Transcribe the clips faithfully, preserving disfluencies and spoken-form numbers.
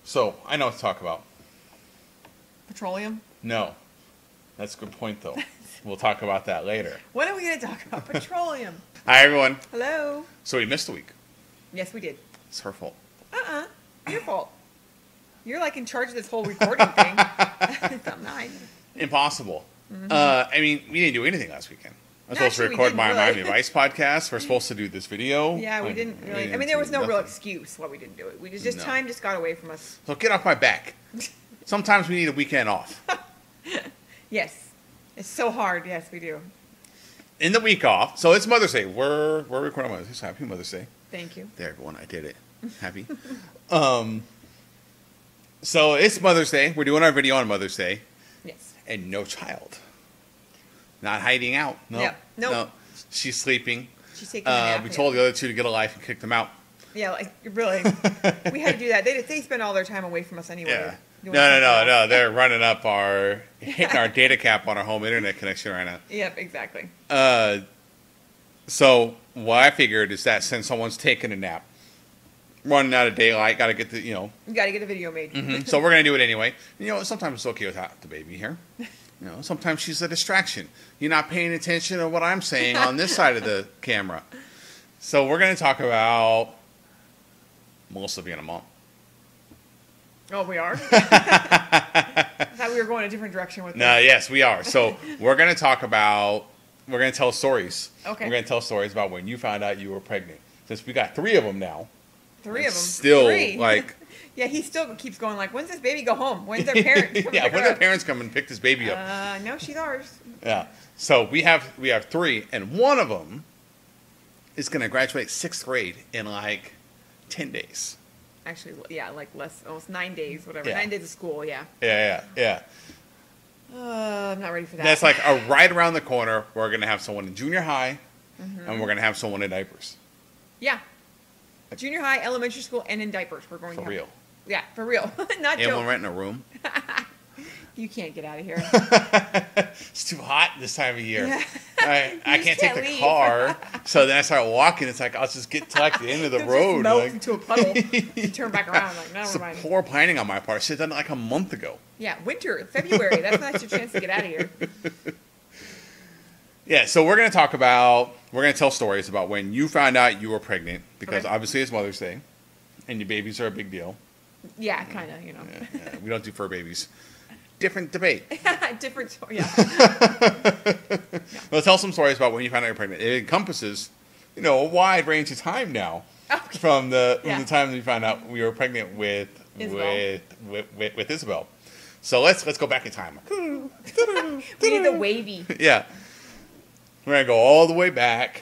So, I know what to talk about. Petroleum? No. That's a good point, though. We'll talk about that later. What are we going to talk about? Petroleum. Hi, everyone. Hello. So, we missed a week. Yes, we did. It's her fault. Uh-uh. Your fault. You're, like, in charge of this whole recording thing. I'm not. Impossible. Mm-hmm. Uh, I mean, we didn't do anything last weekend. I was No, supposed to actually, we record my didn't Miami really. Vice podcast. We're supposed to do this video. Yeah, we Like, didn't really. didn't I mean, there was do no real nothing. excuse why we didn't do it. We just, just No. time just got away from us. So, get off my back. Sometimes we need a weekend off. Yes. It's so hard. Yes, we do. In the week off, so it's Mother's Day. We're we're recording Mother's Day. So happy Mother's Day. Thank you. There, everyone, I did it. Happy. um. So it's Mother's Day. We're doing our video on Mother's Day, Yes. and no child, not hiding out. No, Yep. Nope. no, she's sleeping. She's taking a Uh, nap. we yeah. told the other two to get a life and kicked them out. Yeah, like, really. We had to do that. They, they spend all their time away from us anyway. Yeah. No, doing no, something no, else. no. They're running up our hitting our data cap on our home internet connection right now. Yep, exactly. Uh, so what I figured is that since someone's taking a nap, running out of daylight, got to get the you know. You got to get a video made. Mhm. So we're gonna do it anyway. You know, sometimes it's okay without the baby here. You know, sometimes she's a distraction. You're not paying attention to what I'm saying on this side of the camera. So we're gonna talk about Melissa being a mom. Oh, we are? I thought we were going a different direction with No, this. yes, we are. So we're gonna talk about. We're gonna tell stories. Okay. We're gonna tell stories about when you found out you were pregnant. Since we got three of them now. Three of them. Still, Three. like. Yeah, he still keeps going like, when's this baby go home? When's their parents come yeah, pick when her their up? parents come and pick this baby up. Uh, no, she's ours. Yeah. So we have we have three, and one of them is going to graduate sixth grade in like ten days. Actually, yeah, like less, almost nine days, whatever. Yeah. Nine days of school, yeah. Yeah, yeah, yeah. Uh, I'm not ready for that. That's like a, right around the corner. We're going to have someone in junior high, Mm-hmm. and we're going to have someone in diapers. Yeah. Junior high, elementary school, and in diapers. We're going For to have- real. Yeah, for real. Not And we're joke. renting a room. You can't get out of here. It's too hot this time of year. Yeah. I, I You can't just take can't the leave. car. So then I start walking. It's like, I'll just get to like the end of the You'll road. Just melt like, into a puddle. You turn back around like, it's never a mind. poor planning on my part. I should have done it like a month ago. Yeah, winter, February. That's not your chance to get out of here. Yeah, so we're going to talk about, we're going to tell stories about when you found out you were pregnant, because Okay. obviously it's Mother's Day, and your babies are a big deal. Yeah, kind of, you know. Yeah, yeah, we don't do fur babies. Different debate. Different story. Yeah. Well, tell some stories about when you found out you're pregnant. It encompasses, you know, a wide range of time now. Okay. From the from Yeah. the time we found out we were pregnant with Isabel. with, with with with Isabel. So let's let's go back in time. We need the wavy. Yeah, we're gonna go all the way back.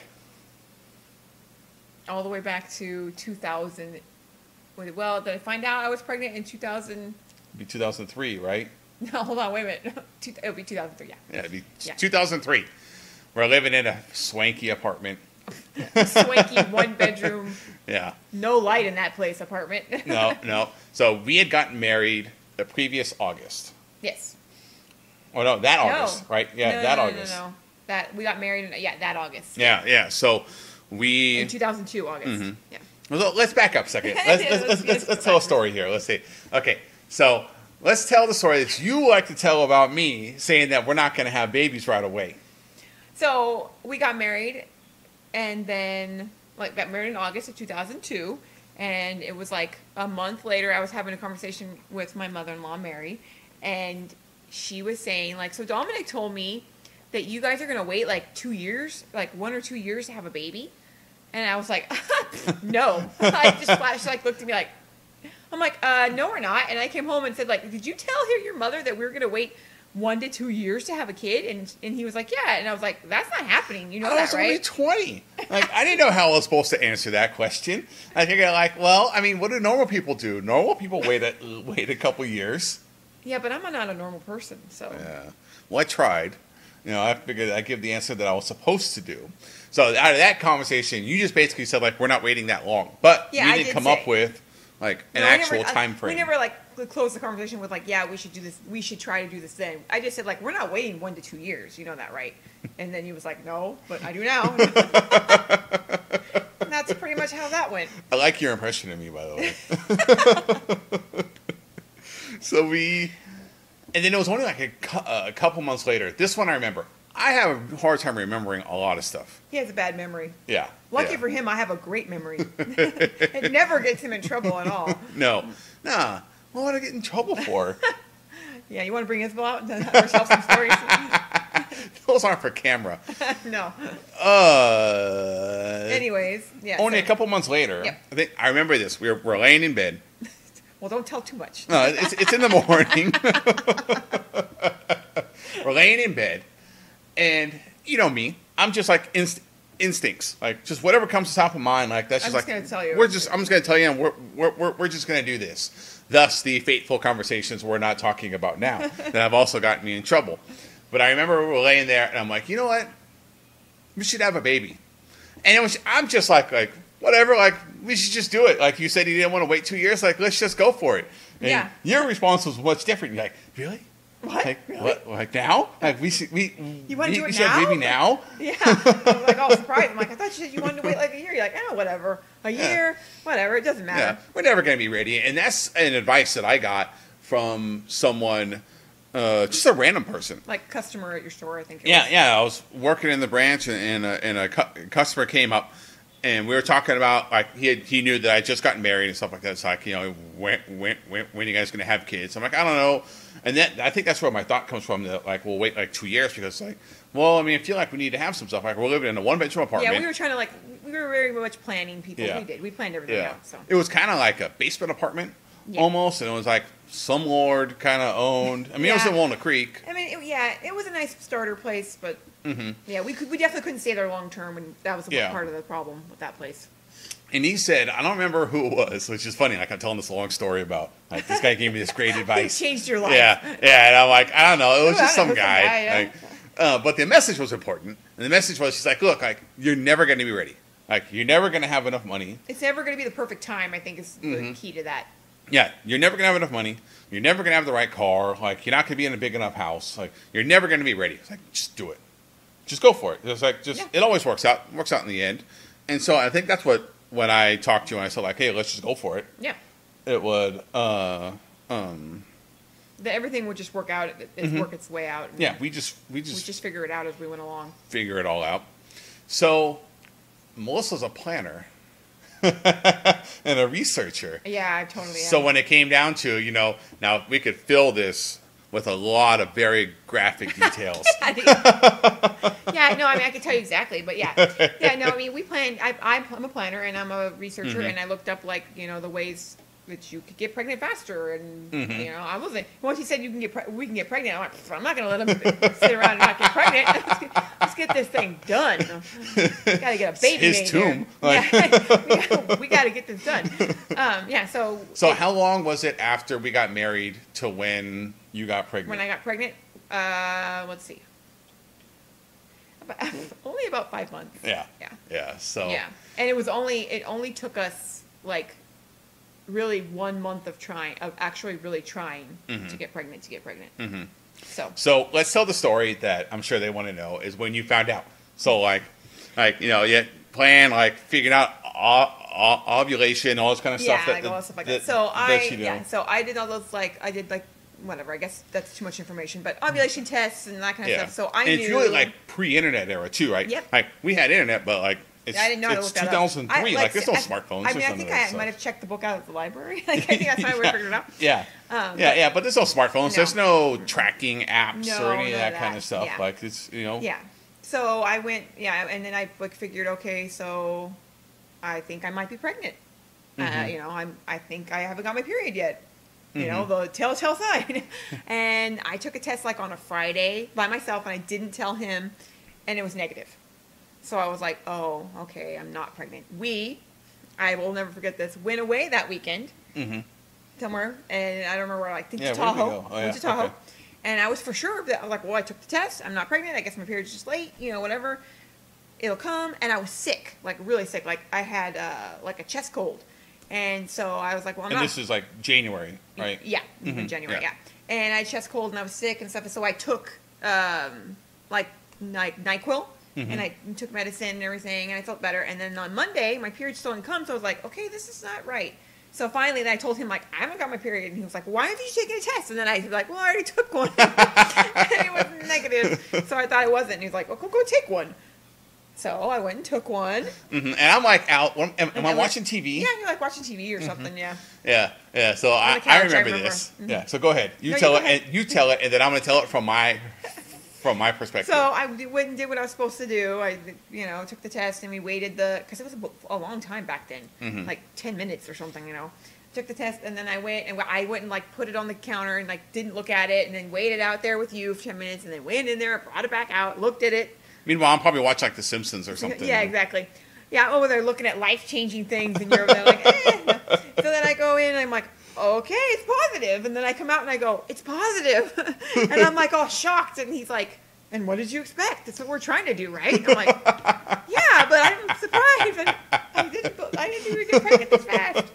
All the way back to two thousand. Wait, well, did I find out I was pregnant in two thousand? It'd be two thousand three, right? No, hold on, wait a minute. Two, it would be two thousand three, yeah. Yeah, it'd be Yeah. two thousand three. We're living in a swanky apartment. Swanky, one bedroom, Yeah. no light in that place apartment. No, no. So we had gotten married the previous August. Yes. Oh no, that No. August, right? Yeah, no, that no, no, August. No, no, That, we got married in, yeah, that August. Yeah, yeah. So we. In two thousand two, August. Mhm. Yeah. Well, let's back up a second. Let's, let's, let's, Let's- let's, let's tell a story here. Let's see. Okay, so let's tell the story that you like to tell about me, saying that we're not going to have babies right away. So we got married, and then like got married in August of two thousand two, and it was like a month later. I was having a conversation with my mother-in-law Mary, and she was saying like, so Dominic told me that you guys are gonna wait like two years, like one or two years to have a baby, and I was like, no. I just flashed, she like looked at me like, I'm like, uh, no, we're not. And I came home and said like, did you tell her your mother that we were gonna wait one to two years to have a kid? And and he was like, yeah. And I was like, that's not happening. You know I that, was only right? twenty. Like, I didn't know how I was supposed to answer that question. I think I like, well, I mean, what do normal people do? Normal people wait a, wait a couple years. Yeah, but I'm not a normal person, so. Yeah. Well, I tried. You know, I figured I'd give the answer that I was supposed to do. So out of that conversation, you just basically said, like, we're not waiting that long. But Yeah, we I didn't did come say. up with, like, an No, I actual never- I- time frame. We never like closed the conversation with like, yeah, we should do this. We should try to do this then. I just said like, we're not waiting one to two years. You know that, right? And then he was like, no, but I do now. And that's pretty much how that went. I like your impression of me, by the way. So we, and then it was only like a, cu- a couple months later. This one I remember. I have a hard time remembering a lot of stuff. He has a bad memory. Yeah. Lucky yeah. for him, I have a great memory. It never gets him in trouble at all. No. Nah. What would I get in trouble for? Yeah, you want to bring Isabel out and have her tell some stories? Those aren't for camera. No. Uh. Anyways, yeah. Only so. a couple months later. Yep. I think I remember this. We were, we're laying in bed. Well, don't tell too much. No, it's it's in the morning. We're laying in bed, and you know me, I'm just like inst- instincts, like just whatever comes to top of mind. Like that's I'm just just like gonna tell you. we're just. I'm just gonna tell you, and we're we're we're, we're just gonna do this. Thus, the fateful conversations we're not talking about now that have also gotten me in trouble. But I remember we were laying there, and I'm like, you know what? We should have a baby. And it was, I'm just like, like whatever, like we should just do it. Like you said, you didn't want to wait two years. Like let's just go for it. And yeah. Your response was much different. You're like, really? What? Like, really? what? Like now? Like we should we? You want to do it we should now? have a baby now? Yeah. I'm like all surprised. I'm like, I thought you said you wanted to wait like a year. You're like, oh, whatever. A year, yeah. Whatever. It doesn't matter. Yeah, we're never going to be ready. And that's an advice that I got from someone, uh, just a random person. Like customer at your store, I think. It Yeah, was. yeah. I was working in the branch, and, and a, and a cu- customer came up, and we were talking about like he had, he knew that I just gotten married and stuff like that. It's like, you know, when when when, when are you guys going to have kids? I'm like, I don't know. And that I think that's where my thought comes from. That like we'll wait like two years because like, well, I mean, I feel like we need to have some stuff. Like we're living in a one bedroom apartment. Yeah, we were trying to like we were very much planning people. Yeah. We did. We planned everything Yeah, out. So it was kind of like a basement apartment. Yeah. Almost, and it was like some lord kind of owned. I mean, it was Yeah. in Walnut Creek. I mean, it, yeah, it was a nice starter place, but Mm-hmm. yeah, we could we definitely couldn't stay there long term, and that was Yeah. part of the problem with that place. And he said, I don't remember who it was, which is funny. Like I'm telling this long story about like this guy gave me this great advice. It changed your life. Yeah, yeah, and I'm like, I don't know. It was Ooh, just I don't some know, some guy. guy, yeah. Like, uh, but the message was important, and the message was, she's like, look, like you're never going to be ready. Like you're never going to have enough money. It's never going to be the perfect time. I think is the Mm-hmm. key to that. Yeah, you're never gonna have enough money. You're never gonna have the right car. Like you're not gonna be in a big enough house. Like you're never gonna be ready. It's like just do it, just go for it. It's like just Yeah. it always works out. Works out in the end. And so I think that's what when I talked to you and I said like, hey, let's just go for it. Yeah, It would. Uh, um, that everything would just work out. It, it Mhm. work its way out. and yeah, we just we we just, just figure it out as we went along. figure it all out. So Melissa's a planner and a researcher. Yeah, I totally. So am. when it came down to, you know, now we could fill this with a lot of very graphic details. Yeah, no, I mean I can tell you exactly, but yeah, yeah, no, I mean we planned. I, I'm I'm a planner and I'm a researcher, Mhm. and I looked up like you know the ways that you could get pregnant faster, and Mhm. you know I wasn't. Once he said you can get pre- we can get pregnant, I'm like I'm not gonna let him sit around and not get pregnant. Let's get, let's get this thing done. We gotta get a baby His made tomb. here. Yeah, we, gotta, we gotta get this done. Um, yeah, so So it- how long was it after we got married to when you got pregnant? when I got pregnant, uh, let's see, about, only about five months. yeah. Yeah. Yeah. So Yeah, and it was only it only took us like really one month of trying of actually really trying Mhm. to get pregnant to get pregnant. Mhm. So So let's tell the story that I'm sure they want to know is when you found out. So like, like you know, you plan like figuring out o- o- ovulation, all this kind of yeah, stuff. like all that stuff like that. So I that you do. yeah, so I did all those like I did like whatever. I guess that's too much information, but ovulation tests and that kind of Yeah. stuff. So I and knew it's really like pre-internet era too, right? Yep. Like we had internet, but like it's, I didn't know how to it's look that up. two thousand three. I- Like, there's no I- smartphones. I there's mean, I none think of that I stuff. might have checked the book out at the library. Like, I think that's how we figured it out. Yeah. Um, yeah, but- yeah, but there's no smartphones. No. There's no tracking apps No, or any of none that, of kind that. of stuff. Yeah. Like it's you know. Yeah. So I went, yeah, and then I like figured, okay, so I think I might be pregnant. Uh, Mhm. you know, I'm. I think I haven't got my period yet. You know, Mhm. the telltale sign. And I took a test like on a Friday by myself, and I didn't tell him, and it was negative. So I was like, oh, okay, I'm not pregnant. We, I will never forget this, went away that weekend Mm-hmm. somewhere, and I don't remember where. I think Yeah, to where did we Tahoe. go? Oh, Went yeah, to Tahoe. okay. And I was for sure that I was like, well, I took the test. I'm not pregnant. I guess my period's just late. You know, whatever. It'll come. And I was sick, like really sick. Like I had uh, like a chest cold, and so I was like, well, I'm And not. this is like January, right? Yeah, in Mhm, January. yeah. Yeah. And I had chest cold, and I was sick and stuff. And so I took um, like Ny- NyQuil. Mhm. And I took medicine and everything, and I felt better. And then on Monday, my period still didn't come, so I was like, okay, this is not right. So finally, then I told him, like, I haven't got my period. And he was like, why aren't you taking a test? And then I was like, well, I already took one. And it was negative. So I thought it wasn't. And he was like, well, go, go take one. So I went and took one. Mm-hmm. And I'm like out. Am, am I like, watching T V? Yeah, you're like watching T V or mm-hmm. something, yeah. Yeah, yeah. So I, couch, I, remember I remember this. Mm-hmm. Yeah. So go ahead. You no, tell you it, and you tell it, and then I'm going to tell it from my from my perspective. So I went and did what I was supposed to do. I, you know, took the test, and we waited the because it was a, a long time back then, mm-hmm. like ten minutes or something, you know. Took the test, and then I went and I went and like put it on the counter and like didn't look at it, and then waited out there with you for ten minutes, and then went in there, brought it back out, looked at it. Meanwhile, I'm probably watching like The Simpsons or something. Yeah, exactly. Yeah, over there looking at life changing things, and you're over there like, eh. No. So then I go in, and I'm like, okay, it's positive, and then I come out and I go, it's positive, and I'm like all shocked, and he's like, and what did you expect? That's what we're trying to do, right? And I'm like, yeah, but I'm surprised. And I didn't. I didn't even get pregnant this fast.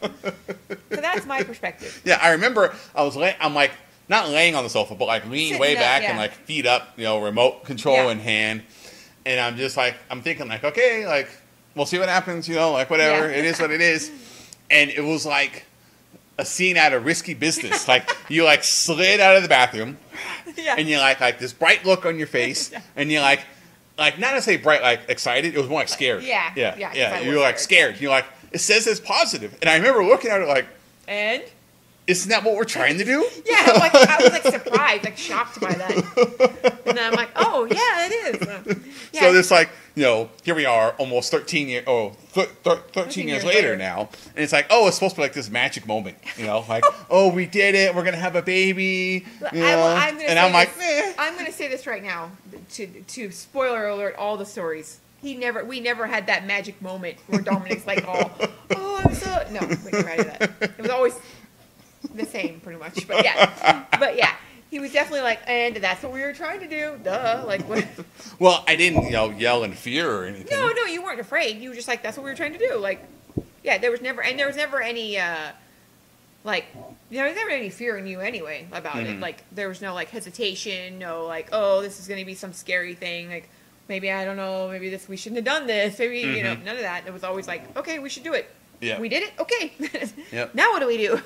So that's my perspective. Yeah, I remember I was. Lay, I'm like not laying on the sofa, but like leaning Sitting way up, back yeah. and like feet up, you know, remote control Yeah. in hand, and I'm just like I'm thinking like, okay, like we'll see what happens, you know, like whatever, Yeah. it is what it is, and it was like a scene out of Risky Business. Like you like slid out of the bathroom. Yeah. And you like like this bright look on your face, Yeah. and you like like not to say bright like excited, it was more like scared. Yeah, yeah, yeah, 'cause yeah. I You were was like scared. scared. You're like it says it's positive, and I remember looking at it like, And isn't that what we're trying to do? yeah, I'm like I was like surprised, like shocked by that. And then I'm like, oh yeah, it is. Uh, yeah. So it's like you know here we are almost thirteen years oh th- th- thirteen years, years later later. now, and it's like oh it's supposed to be like this magic moment, you know, like oh we did it, we're gonna have a baby, you I, know? I'm gonna and say I'm like this, eh. I'm gonna say this right now to to spoiler alert all the stories. He never, we never had that magic moment where Dominic's like, oh, oh, I'm so no, we never had that. It was always the same, pretty much. But yeah, but yeah, he was definitely like, and that's what we were trying to do. Duh, like what? Well, I didn't you know yell in fear or anything. No, no, you weren't afraid. You were just like, that's what we were trying to do. Like, yeah, there was never, and there was never any, uh, like, there was never any fear in you anyway about Mm-hmm. it. Like, there was no like hesitation, no like, oh, this is going to be some scary thing. Like, maybe I don't know, maybe this we shouldn't have done this. Maybe you know, Mm-hmm. none of that. It was always like, okay, we should do it. Yeah. We did it. Okay. Yep. Now what do we do?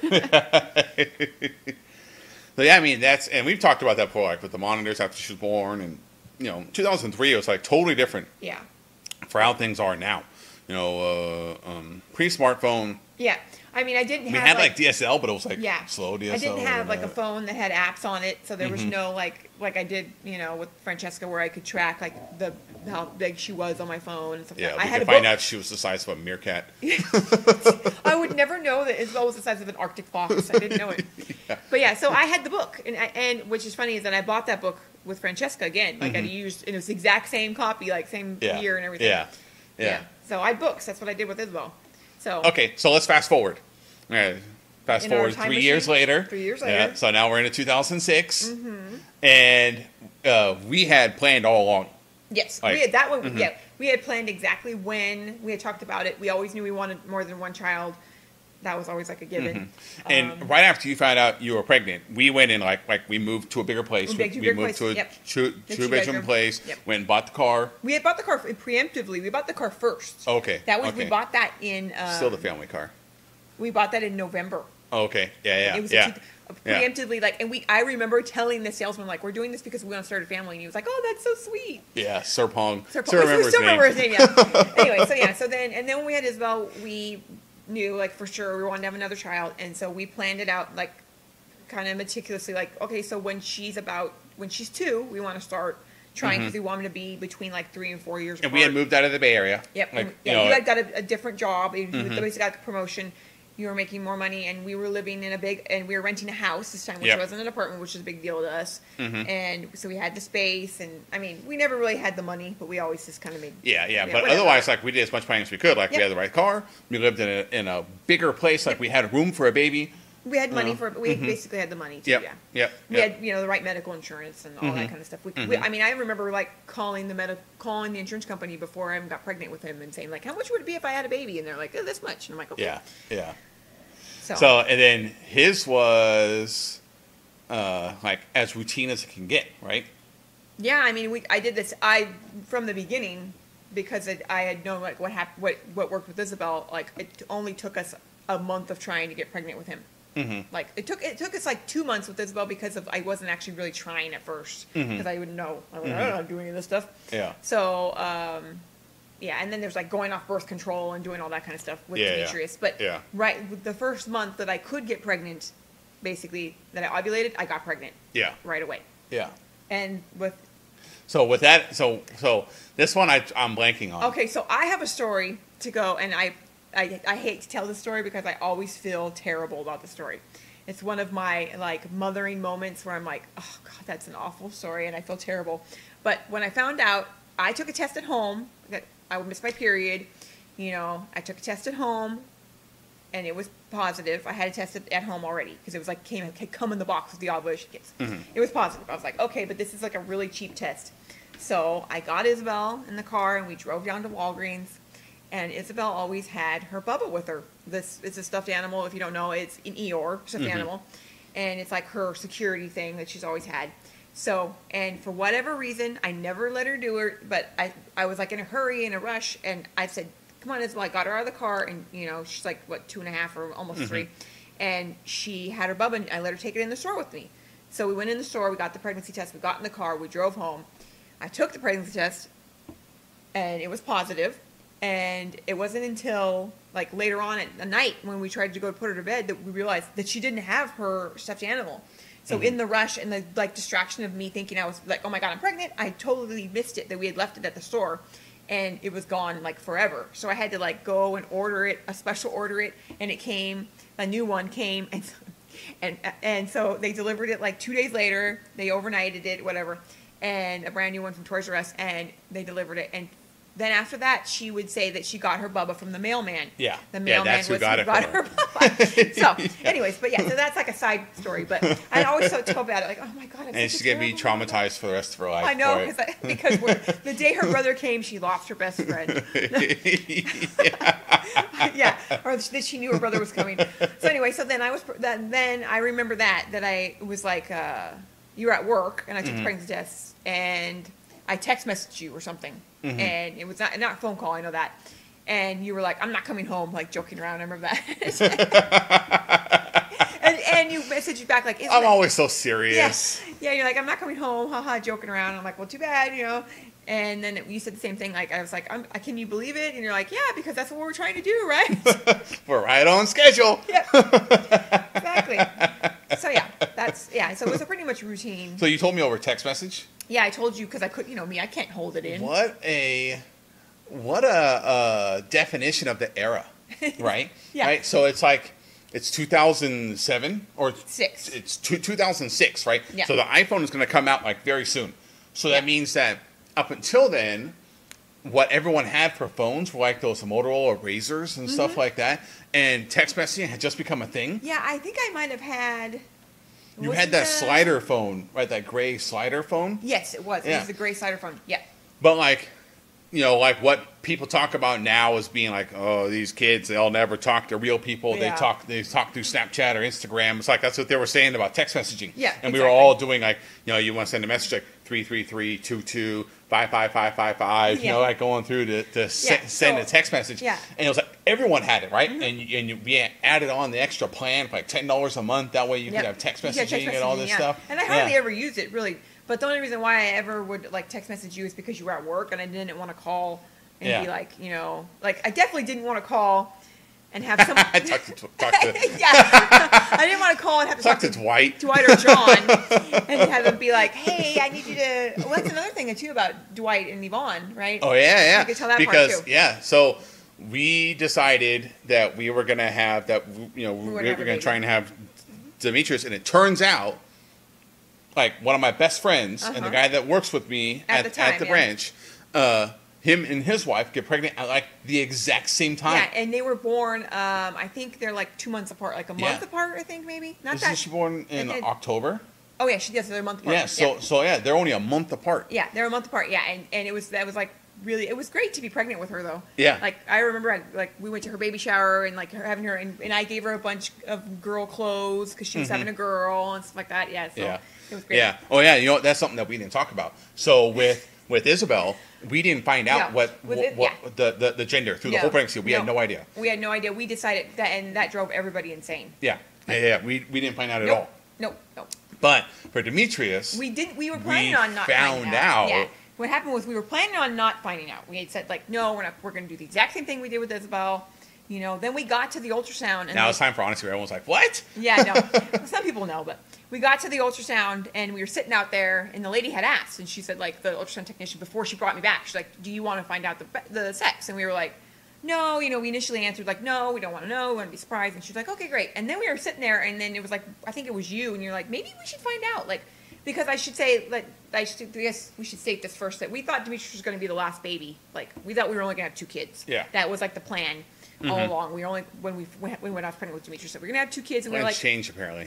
So yeah, I mean that's and we've talked about that before, like with the monitors after she was born, and you know, two thousand three it was like totally different Yeah. for how things are now. You know, uh, um, pre-smartphone, Yeah. I mean, I didn't we have had like, like D S L, but it was like yeah, slow D S L. I didn't have and, like uh, a phone that had apps on it, so there was Mhm. no like like I did, you know, with Francesca, where I could track like the how big she was on my phone and stuff. Yeah, like we that. I had could a find book. out she was the size of a meerkat. I would never know that Isabel was the size of an Arctic fox. I didn't know it. Yeah. But yeah, so I had the book, and I, and which is funny is that I bought that book with Francesca again. Like I used, and it was the exact same copy, like same Yeah. year and everything. Yeah. Yeah. So I had books. That's what I did with Isabel. So Okay, so let's fast forward. All right. Fast In our forward time three machine? years later. Three years Yeah, later. so now we're into two thousand six, Mm-hmm. and uh, we had planned all along. yes, Like- we had that one. Mhm. Yeah, we had planned exactly when we had talked about it. We always knew we wanted more than one child. That was always like a given. And Um, right after you found out you were pregnant, we went in like like we moved to a bigger place. We We, moved to a we bigger moved place, to a yep. two, The two bedroom two-bedroom. place. Yep. Went and bought the car. we had bought the car preemptively. We bought the car first. Okay. That was we okay. bought that in. Um, Still the family car. We bought that in November. Oh, okay. Yeah, yeah, It was yeah. a, two- Yeah. preemptively like, and we. I remember telling the salesman like, "We're doing this because we want to start a family," and he was like, "Oh, that's so sweet." Yeah, Sir Pong. Sir Still remember we his still name. remember his name. Yeah. Anyway, so yeah, so then and then when we had Isabel, we knew like for sure we wanted to have another child, and so we planned it out like kind of meticulously. Like, okay, so when she's about when she's two, we want to start trying because we want them to be between like three and four years. Mm-hmm. And we had apart. moved out of the Bay Area. Yep. Like, and, you yeah, know, you like got a, a different job. You Mhm. basically got a promotion. You were making more money, and we were living in a big, and we were renting a house this time, which Yep. wasn't an apartment, which is a big deal to us. Mhm. And so we had the space, and I mean, we never really had the money, but we always just kind of made. Yeah, yeah, Yeah, but whatever. otherwise, like we did as much planning as we could. Like we Yep. had the right car, we lived in a in a bigger place. Like Yep. we had room for a baby. We had money Uh, for, we mhm. basically had the money too, Yep, yeah. yep, We yep. had, you know, the right medical insurance and all that Mhm. kind of stuff. We, Mhm. we, I mean, I remember like calling the med- calling the insurance company before I even got pregnant with him and saying like, how much would it be if I had a baby? And they're like, oh, this much. And I'm like, okay. Yeah, yeah. So, So and then his was uh, like as routine as it can get, right? yeah, I mean, we, I did this, I, from the beginning, because it, I had known like what happened, what, what worked with Isabel, like it only took us a month of trying to get pregnant with him. Mm-hmm. Like it took it took us like two months with Isabel because of I wasn't actually really trying at first because Mm-hmm. I wouldn't know I, was like, Mm-hmm. I don't know doing any of this stuff. Yeah. So um, yeah, and then there's like going off birth control and doing all that kind of stuff with Yeah, yeah. Demetrius. But Yeah. right, with the first month that I could get pregnant, basically that I ovulated, I got pregnant Yeah. right away. Yeah. And with So with that, so so this one I I'm blanking on. okay, so I have a story to go, and I I, I hate to tell the story because I always feel terrible about the story. It's one of my like mothering moments where I'm like, oh God, that's an awful story, and I feel terrible. But when I found out, I took a test at home. I missed my period. You know, I took a test at home, and it was positive. I had a test at, at home already because it was like came had come in the box with the ovulation kits. Mm-hmm. It was positive. I was like, okay, but this is like a really cheap test. So I got Isabel in the car, and we drove down to Walgreens. And Isabel always had her Bubba with her. This is a stuffed animal. If you don't know, it's an Eeyore stuffed Mm-hmm. animal, and it's like her security thing that she's always had. So, and for whatever reason, I never let her do it. But I, I was like in a hurry, in a rush, and I said, "Come on, Isabel." I got her out of the car, and you know, she's like what two and a half or almost Mm-hmm. three, and she had her Bubba. And I let her take it in the store with me. So we went in the store. We got the pregnancy test. We got in the car. We drove home. I took the pregnancy test, and it was positive. And it wasn't until like later on at the night when we tried to go put her to bed that we realized that she didn't have her stuffed animal. So Mm-hmm. in the rush and the like distraction of me thinking I was like, oh my God, I'm pregnant, I totally missed it that we had left it at the store, and it was gone like forever. So I had to like go and order it, a special order it, and it came, a new one came, and and and so they delivered it like two days later. They overnighted it, whatever, and a brand new one from Toys R Us, and they delivered it. And then after that, she would say that she got her Bubba from the mailman. Yeah. The Yeah, mailman that's who was got who it got for her her. Bubba. So, anyways, but yeah, so that's like a side story. But I always felt so bad, like, oh my God, I'm And such she's a gonna be terrible mother. traumatized for the rest of her life. I know, for because it. I, because we're, the day her brother came, she lost her best friend. Yeah, or that she knew her brother was coming. So anyway, so then I was then then I remember that that I was like, uh, you were at work and I took Mm-hmm. the pregnancy test and I text messaged you or something, Mm-hmm. and it was not not a phone call. I know that, and you were like, I'm not coming home, like joking around. I remember that. and and you messaged back like, Isn't I'm it- always so serious. Yes. Yeah, you're like, I'm not coming home, haha, joking around. I'm like, well, too bad, you know. And then you said the same thing. Like, I was like, I'm, can you believe it? And you're like, yeah, because that's what we're trying to do, right? We're right on schedule. Yeah, exactly. So yeah, that's yeah. So it was a pretty much routine. So you told me over text message. Yeah, I told you because I couldn't, you know, me, I can't hold it in. What a what a, a definition of the era, right? Yeah. Right. So it's like it's two thousand seven or Six. It's two, 2006, right? Yeah. So the iPhone is going to come out like very soon. So that Yeah. means that up until then, what everyone had for phones were like those Motorola Razors and Mm-hmm. stuff like that, and text messaging had just become a thing. Yeah, I think I might have had. You was had it that the- slider phone, right? That gray slider phone. Yes, it was. It Yeah. was the gray slider phone. Yeah. But like, you know, like what people talk about now is being like, oh, these kids, they'll never talk to real people. They Yeah. talk, they talk through Snapchat or Instagram. It's like that's what they were saying about text messaging. Yeah, and we were exactly. all doing like, you know, you want to send a message like three three three two two five five five five five. You Yeah. know, like going through to, to se- Yeah, send so- a text message. yeah. and it was like everyone had it, right? Mm-hmm. And you, and you we added on the extra plan for like ten dollars a month. That way you Yep. could have text You messaging get text and all messaging, this yeah. stuff. And I hardly Yeah. ever used it really. But the only reason why I ever would like text message you is because you were at work and I didn't want to call and Yeah. be like, you know, like I definitely didn't want to call and have some. I talked to, talk to, Yeah, I didn't want to call and have to talk talk to Dwight. Dwight or John and have them be like, "Hey, I need you to." Well, that's another thing too about Dwight and Yvonne, right? Oh yeah, yeah. You could tell that part, because too. yeah, so we decided that we were gonna have that. You know, we were were, gonna have a gonna baby. try and have Demetrius, and it turns out, like one of my best friends and the Uh-huh. guy that works with me At at, the time, at the yeah. branch, uh, him and his wife get pregnant at like the exact same time. Yeah, and they were born. Um, I think they're like two months apart, like a month Yeah. apart. I think maybe not Isn't that. she born in it- it- October? Oh yeah, she yes, they're a month apart. Yeah. So so yeah, they're only a month apart. Yeah, they're a month apart. Yeah, and, and it was that was like really it was great to be pregnant with her though. Yeah. Like I remember I, like we went to her baby shower and like her having her and, and I gave her a bunch of girl clothes because she was having a girl and stuff like that. Yeah. So Mm-hmm. Yeah. it was great. Yeah. Oh, yeah. You know, that's something that we didn't talk about. So with with Isabel, we didn't find out No, what, with what, it- what yeah. the, the, the gender through the No, whole pregnancy. We had no. no idea. We had no idea. We decided that, and that drove everybody insane. Yeah. Yeah, yeah. We, we didn't find out at Nope. all. Nope. Nope. But for Demetrius, We didn't. We were planning we on not found finding out. out. Yeah. What happened was we were planning on not finding out. We had said like, no, we're not. We're going to do the exact same thing we did with Isabel. You know. Then we got to the ultrasound, and now they- it's time for honesty. Everyone's like, "What?" Yeah, no. Some people know, but we got to the ultrasound and we were sitting out there, and the lady had asked, and she said, like, the ultrasound technician, before she brought me back, she's like, "Do you want to find out the the sex?" And we were like, "No." You know, we initially answered like, "No, we don't want to know. We want to be surprised." And she's like, "Okay, great." And then we were sitting there, and then it was like, I think it was you, and you're like, "Maybe we should find out," like, because I should say, like, I should, I guess we should state this first, that we thought Demetrius was going to be the last baby. Like, we thought we were only going to have two kids. Yeah. That was like the plan. All Mhm. along, we only when we went, we went off pregnant with Demetrius, said we're gonna have two kids, and we Well, were it's like, changed apparently.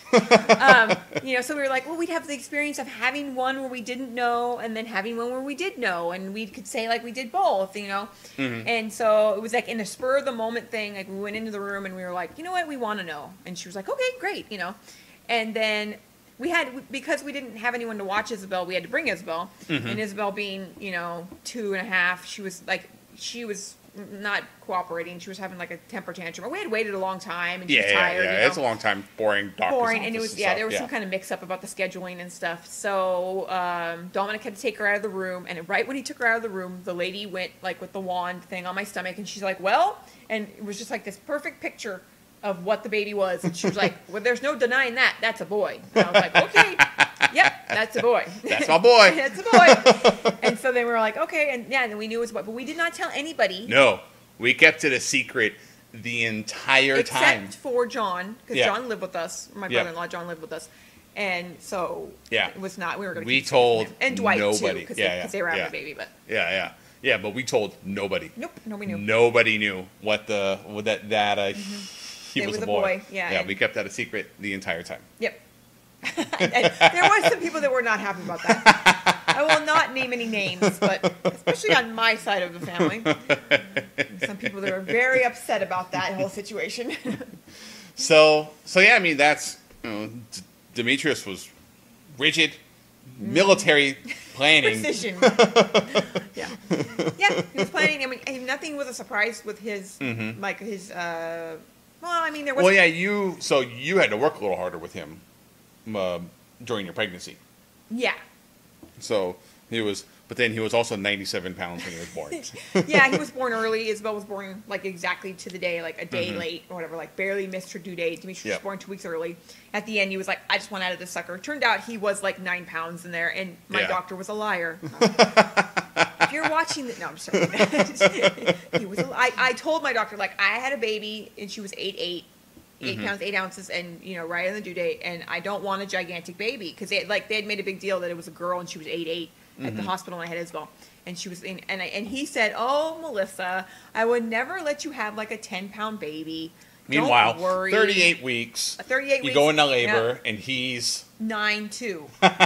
um, you know, so we were like, well, we'd have the experience of having one where we didn't know, and then having one where we did know, and we could say like we did both, you know. Mhm. And so it was like in a spur of the moment thing. Like we went into the room and we were like, you know what, we want to know, and she was like, okay, great, you know. And then we had, because we didn't have anyone to watch Isabel, we had to bring Isabel, Mhm. and Isabel being, you know, two and a half, she was like, she was not cooperating. She was having like a temper tantrum. We had waited a long time, and she Yeah, was yeah, tired. yeah. you know? It's a long time. Boring doctor's boring, and it office was yeah. stuff. There was some kind of mix up about the scheduling and stuff. So um, Dominic had to take her out of the room, and right when he took her out of the room, the lady went like with the wand thing on my stomach, and she's like, "Well," and it was just like this perfect picture of what the baby was, and she was like, "Well, there's no denying that. That's a boy." And I was like, "Okay, yep, that's a boy. That's my boy. That's a boy." And so then we were like, "Okay," and yeah, and then we knew it was a boy, but we did not tell anybody. No, we kept it a secret the entire Except time. for John, because Yeah. John lived with us. My Yeah. brother-in-law, John, lived with us, and so Yeah. it was not. We were going to. We told and Dwight nobody. too, because Yeah, they, yeah, 'cause they were having yeah. a baby. But Yeah, yeah, yeah. But we told nobody. nope, nobody knew. Nobody knew what the what that that uh, he It was, was a a boy. boy, yeah, yeah. and- We kept that a secret the entire time. Yep. and, and there was some people that were not happy about that. I will not name any names, but especially on my side of the family, some people that were very upset about that whole situation. So so yeah, I mean that's you know, D- Demetrius was rigid, military planning. Precision. yeah. Yeah, he was planning. I mean, and nothing was a surprise with his, Mhm. like, his, uh, well, I mean, there was. Well, yeah, you so you had to work a little harder with him uh, during your pregnancy. Yeah. So he was, but then he was also ninety-seven pounds when he was born. Yeah, he was born early. Isabel was born, like, exactly to the day, like, a day Mhm. late or whatever, like, barely missed her due date. Demetrius Yep. was born two weeks early. At the end, he was like, I just want out of this sucker. Turned out he was, like, nine pounds in there, and my Yeah. doctor was a liar. If you're watching the, no, I'm sorry. he was. A, I, I told my doctor, like, I had a baby, and she was eight eight. Eight Mhm. pounds, eight ounces, and you know, right on the due date. And I don't want a gigantic baby because they had, like they had made a big deal that it was a girl and she was eight eight at the Mhm. hospital. And I had Isabel, and she was in, and I, and he said, "Oh, Melissa, I would never let you have like a ten pound baby. Meanwhile, don't worry. thirty-eight weeks. A thirty-eight You weeks. go into labor, and he's nine two.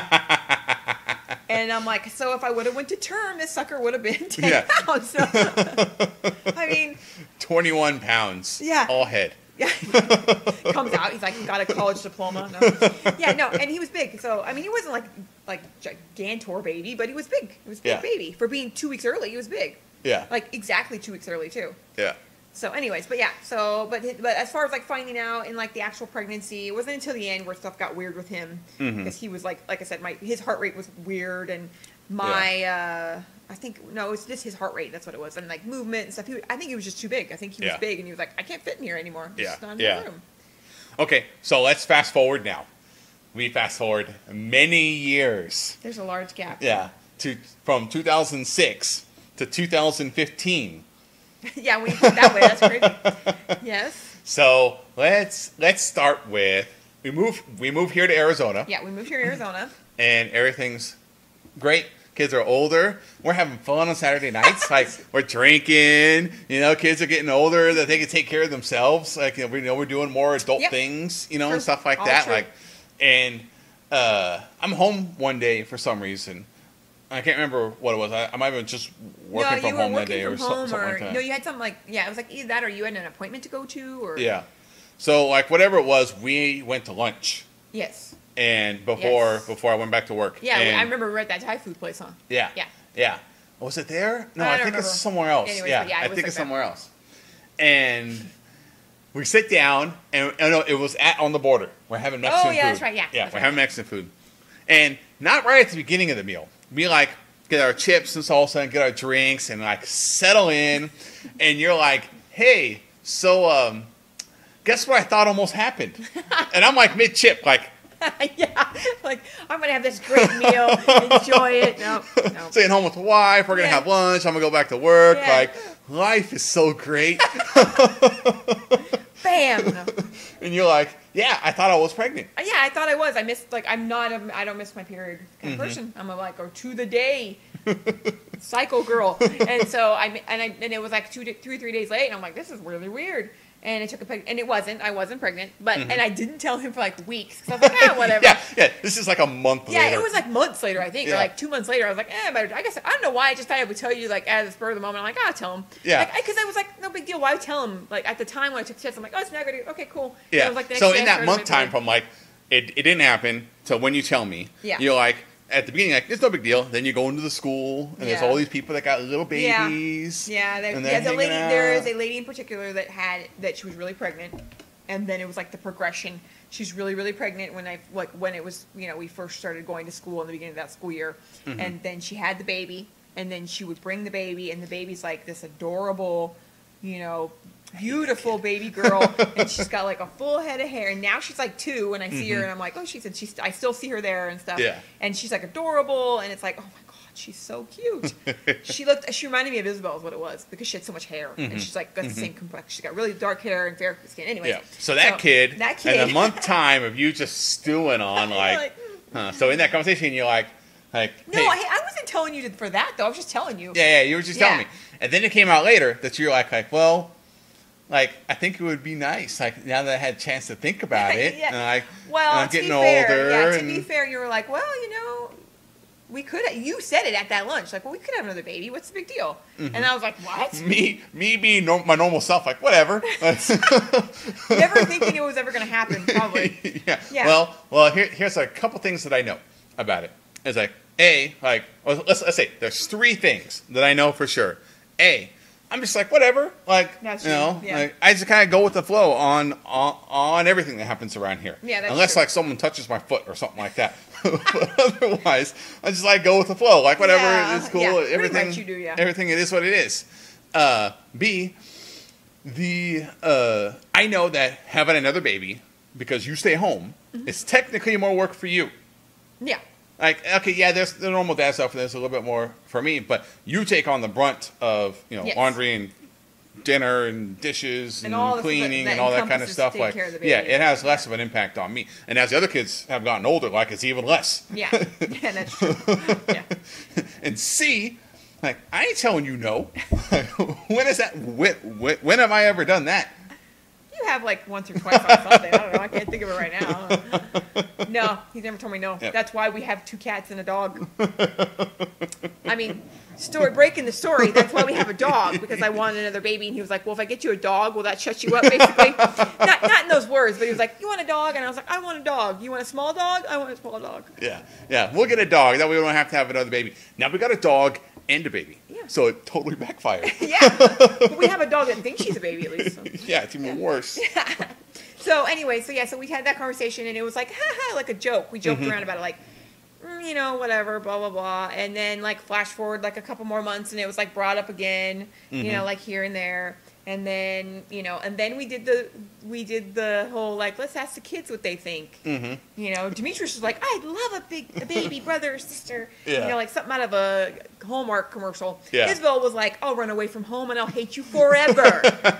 And I'm like, so if I would have went to term, this sucker would have been ten Yeah. pounds. So, I mean, twenty-one pounds. Yeah. All head. yeah, comes out. He's like, got a college diploma. No. Yeah, no, and he was big. So I mean, he wasn't like like gigantor baby, but he was big. He was a big Yeah. baby for being two weeks early. He was big, Yeah. like exactly two weeks early too. Yeah. So, anyways, but yeah. So, but but as far as like finding out in like the actual pregnancy, it wasn't until the end where stuff got weird with him Mhm. because he was like, like I said, my his heart rate was weird and my. uh I think no, it was just his heart rate. That's what it was, and like movement and stuff. He, was- I think he was just too big. I think he was Yeah. big, and he was like, I can't fit in here anymore. It's Yeah, just not in yeah. the room. Okay, so let's fast forward now. We fast forward many years. There's a large gap. Yeah. To from two thousand six to two thousand fifteen. Yeah, when you put it that way, that's crazy. Yes. So let's let's start with we move we move here to Arizona, Yeah, we moved here to Arizona. and everything's great. Kids are older. We're having fun on Saturday nights. Like we're drinking. You know, kids are getting older that they can take care of themselves. Like you know, we know we're doing more adult Yep. things. You know, True. and stuff like All that. true. Like, and uh, I'm home one day for some reason. I can't remember what it was. I, I might have been just working no, you from were home that working day from or home, something, something or like that. no, you had something like yeah, it was like either that or you had an appointment to go to, or Yeah. So like whatever it was, we went to lunch. Yes. and before Yes. before I went back to work. Yeah, and I remember we were at that Thai food place, huh? Yeah. Yeah. Yeah. Was it there? No, I I, don't think remember. it's somewhere else. Anyways, yeah, but yeah, it I was think like it's that. somewhere else. And we sit down, and oh, no, it was at on the border. We're having Mexican Oh, yeah, food. that's right, yeah, Yeah, that's we're right. having Mexican food. And not right at the beginning of the meal. We, like, get our chips and salsa and get our drinks and, like, settle in. And you're like, hey, so, um, guess what I thought almost happened? And I'm, like, mid-chip, like, yeah, like I'm gonna have this great meal, enjoy it. No, no. staying home with the wife. We're gonna Yeah. have lunch. I'm gonna go back to work. Yeah. Like, life is so great. Bam. No. And you're like, yeah, I thought I was pregnant. Uh, Yeah, I thought I was. I missed like I'm not. A, I don't miss my period kind Mm-hmm. of person. I'm a like or to the day psycho girl. And so I and I and it was like two, to- two or three days late, and I'm like, this is really weird. And it took a peg, and it wasn't. I wasn't pregnant, but and I didn't tell him for like weeks. Cause I was like, ah, whatever. Mm-hmm. yeah, yeah. This is like a month Yeah, later. it was like months later, I think, or Yeah. like two months later. I was like, eh, but I guess I don't know why. I just thought I would tell you like at the spur of the moment. I'm like, ah, I'll tell him. Yeah. Like, because I, I was like, no big deal. Why tell him? Like at the time when I took the test, I'm like, oh, it's negative. Okay, cool. And Yeah. it was, like, the next So day in I that started month my time period. from like it, it didn't happen to when you tell me. Yeah. You're like at the beginning like it's no big deal. Then you go into the school and there's Yeah. all these people that got little Yeah. babies. Yeah, there, and yeah. they're The hanging lady, there is out. a lady in particular that had that she was really pregnant, and then it was like the progression. She's really, really pregnant when I like when it was you know we first started going to school in the beginning of that school year, Mm-hmm. and then she had the baby, and then she would bring the baby, and the baby's like this adorable, you know, beautiful baby girl, and she's got like a full head of hair, and now she's like two, and I see her, and I'm like, oh, she said she's I still see her there and stuff, Yeah. and she's like adorable, and it's like, oh my god, she's so cute. She looked, she reminded me of Isabel is what it was because she had so much hair, and she's like got the same complexion. She's got really dark hair and fair skin. Anyways, Yeah. So that kid, that kid, and a month time of you just stewing on You're like, like, huh. So in that conversation, you're like, like, no, hey, I, I wasn't telling you to, for that though. I was just telling you. yeah, yeah, you were just telling Yeah. me, and then it came out later that you're like, like, well, like I think it would be nice, like now that I had a chance to think about it, Yeah. and like, Well, and I'm to getting be fair, older, yeah, to and be fair, you were like, well, you know, we could. You said it at that lunch, like, well, we could have another baby. What's the big deal? Mm-hmm. And I was like, what? me, me being no, my normal self, like whatever. Never thinking it was ever going to happen. Probably. yeah. Yeah. Well, well, here, here's a couple things that I know about it. It's like a, like well, let's let's say there's three things that I know for sure. A, I'm just like whatever, like That's you true, know, yeah. like, I just kind of go with the flow on, on on everything that happens around here. Yeah, that's unless true. like someone touches my foot or something like that. But otherwise, I just like go with the flow, like whatever Yeah, is cool. yeah, pretty everything, much you do, yeah. everything it is what it is. Uh, B, the uh, I know that having another baby because you stay home, Mm-hmm. it's technically more work for you. Yeah. Like, okay, yeah, there's the normal dad stuff, and there's a little bit more for me, but you take on the brunt of, you know, Yes. laundry and dinner and dishes and, And all the- cleaning that and all that kind of encompasses stuff. taking Like, care of the baby. yeah, it has less of an impact on me. And as the other kids have gotten older, like, it's even less. Yeah. Yeah, that's true. Yeah. And C, like, I ain't telling you no. When is that? When, when, when have I ever done that? You have like once or twice on something. I don't know. I can't think of it right now. No, he's never told me no. Yep. That's why we have two cats and a dog. I mean, story breaking the story. That's why we have a dog because I wanted another baby, and he was like, "Well, if I get you a dog, will that shut you up?" Basically, not not in those words, but he was like, "You want a dog?" And I was like, "I want a dog. You want a small dog? I want a small dog." Yeah, yeah. We'll get a dog. That way we don't have to have another baby. Now we got a dog and a baby. Yeah. So it totally backfired. Yeah, but we have a dog that thinks she's a baby at least. So. Yeah, it's even worse. So anyway, so yeah, so we had that conversation, and it was like, ha ha, like a joke. We joked around about it, like, mm, you know, whatever, blah blah blah. And then like flash forward like a couple more months, and it was like brought up again, you know, like here and there. And then you know, and then we did the we did the whole like let's ask the kids what they think. Mm-hmm. You know, Demetrius was like, I'd love a big a baby brother or sister. Yeah. You know, like something out of a Hallmark commercial. Yeah. Isabel was like, I'll run away from home and I'll hate you forever.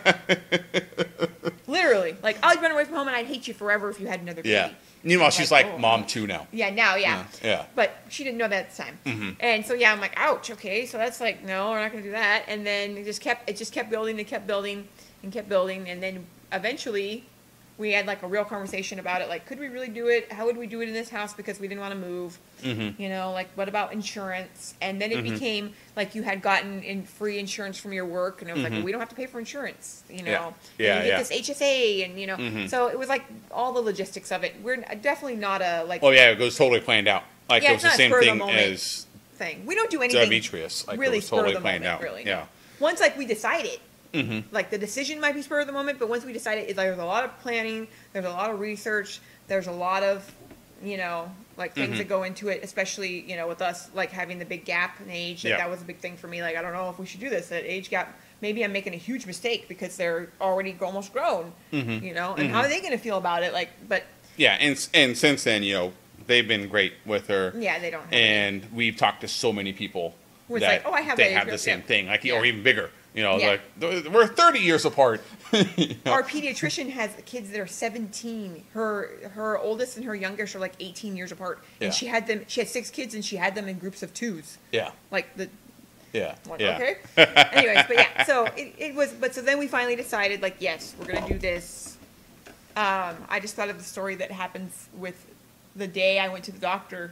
Literally, like I'd run away from home and I'd hate you forever if you had another baby. Yeah. Meanwhile, she's Like, like oh. mom too now. Yeah, now, yeah. Yeah, yeah. But she didn't know that at the time. Mm-hmm. And so yeah, I'm like, ouch, okay, so that's like, no, we're not gonna do that. And then it just kept it just kept building and kept building and kept building, and then eventually we had like a real conversation about it. Like, could we really do it? How would we do it in this house? Because we didn't want to move. Mm-hmm. You know, like, what about insurance? And then it mm-hmm. became like you had gotten in free insurance from your work, and it was mm-hmm. like, well, we don't have to pay for insurance. You know, yeah, yeah, and you get yeah. this H S A, and you know, mm-hmm. so it was like all the logistics of it. We're definitely not a like. Oh yeah, it was totally planned out. Like yeah, it was the same thing as thing. We don't do anything Demetrius. Like really it was totally spur of the planned moment, out. really. Yeah. Once like we decided. Mm-hmm. Like the decision might be spur of the moment, but once we decided, it's like there's a lot of planning, there's a lot of research, there's a lot of, you know, like things mm-hmm. that go into it, especially, you know, with us like having the big gap in age. Like, yeah. that was a big thing for me. Like, I don't know if we should do this. That age gap, maybe I'm making a huge mistake because they're already almost grown, mm-hmm. you know, and mm-hmm. how are they going to feel about it? Like, but yeah, and and since then, you know, they've been great with her. Yeah, they don't. Have and it. We've talked to so many people Where that like, oh, I have they that have the same yeah. thing, like yeah. or even bigger. You know, yeah. like we're thirty years apart. You know? Our pediatrician has kids that are seventeen. Her her oldest and her youngest are like eighteen years apart, and yeah. she had them. She had six kids, and she had them in groups of twos. Yeah, like the. Yeah. Like, yeah. Okay. Anyways, but yeah, so it, it was. But so then we finally decided, like, yes, we're gonna do this. Um, I just thought of the story that happens with the day I went to the doctor.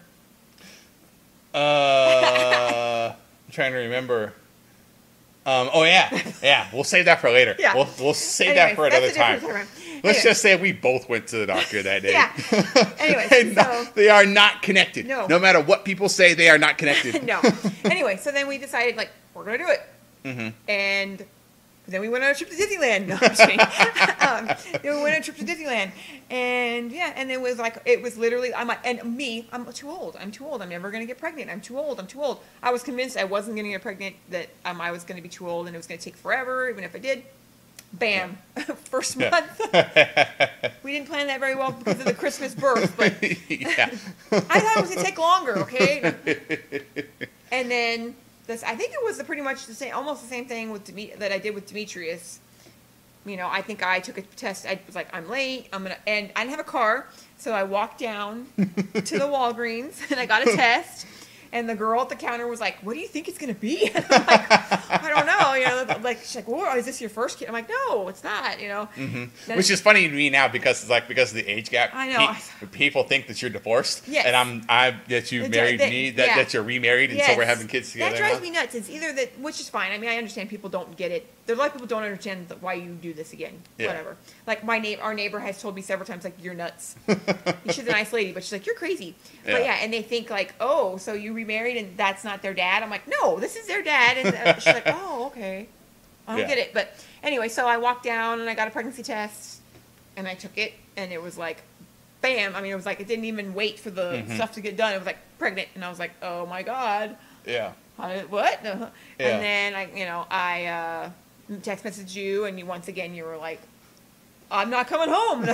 Uh, I'm trying to remember. Um, oh yeah, yeah. We'll save that for later. Yeah. We'll we'll save Anyways, that for another time. time. Let's Anyway. just say we both went to the doctor that day. Yeah. Anyways, And so not- they are not connected. No. No matter what people say, they are not connected. no. Anyway, so then we decided, like, we're gonna do it, Mm-hmm. and then we went on a trip to Disneyland. No, I'm just kidding. um, then we went on a trip to Disneyland, and yeah, and it was like it was literally I'm like, and me, I'm too old. I'm too old. I'm never gonna get pregnant. I'm too old. I'm too old. I was convinced I wasn't gonna get pregnant. That um, I was gonna be too old, and it was gonna take forever. Even if I did, bam, yeah. First Yeah. month. We didn't plan that very well because of the Christmas birth, but Yeah. I thought it was gonna take longer. Okay, and then. This, I think it was the, pretty much the same, almost the same thing with Deme- that I did with Demetrius. You know, I think I took a test. I was like, I'm late. I'm gonna, and I didn't have a car, so I walked down to the Walgreens and I got a test. And the girl at the counter was like, "What do you think it's gonna be?" And I'm like, "I don't know." You know, like she's like, "Whoa, is this your first kid?" I'm like, "No, it's not." You know, mm-hmm. Which is funny to me now because it's like because of the age gap. I know. Pe- people think that you're divorced. Yes. And I'm I that you The- married the- me that, yeah. that you're remarried and Yes. so we're having kids together. That drives now. me nuts. It's either that, which is fine. I mean, I understand people don't get it. There's a lot of people don't understand the- why you do this again. Yeah. Whatever. Like my neighbor, our neighbor has told me several times, like, "You're nuts." She's a nice lady, but she's like, "You're crazy." Yeah. But yeah, and they think like, "Oh, so you remarried and that's not their dad?" I'm like, "No, this is their dad." And uh, she's like, "Oh, okay." I don't Yeah. get it. But anyway, so I walked down and I got a pregnancy test, and I took it, and it was like, bam. I mean, it was like it didn't even wait for the Mm-hmm. stuff to get done. It was like pregnant, and I was like, "Oh my god." Yeah. How did, what? Yeah. And then I, you know, I uh, text messaged you, and you once again you were like, "I'm not coming home."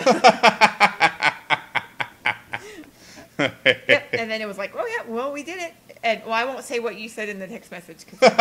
Yep. And then it was like, "Oh yeah, well we did it." And well, I won't say what you said in the text message because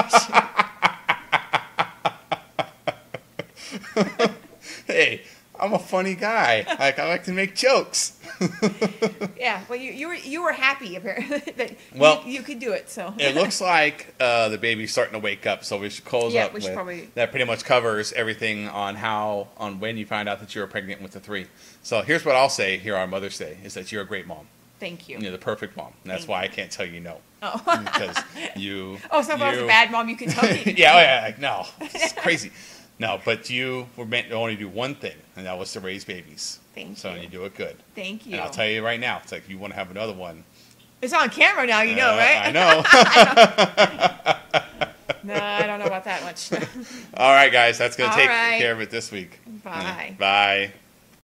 Hey, I'm a funny guy. Like I like to make jokes. yeah. Well, you you were you were happy apparently that Well, you, you could do it. So It looks like uh, the baby's starting to wake up, so we should close Yeah, up we should with probably- that. Pretty much covers everything on how on when you find out that you were pregnant with the three. So here's what I'll say here on Mother's Day is that you're a great mom. Thank you. You're the perfect mom. And that's Thank why I can't tell you no. Oh. Because you. Oh, so if I was you- a bad mom, you could tell me. yeah, oh yeah, like, no, it's crazy. No, but you were meant to only do one thing, and that was to raise babies. Thank so you. you do it good. Thank you. And I'll tell you right now, it's like you want to have another one. It's on camera now, you know, Uh, right? I know. No, I don't know about that much. All right, guys, that's going to All take right. care of it this week. Bye. Bye.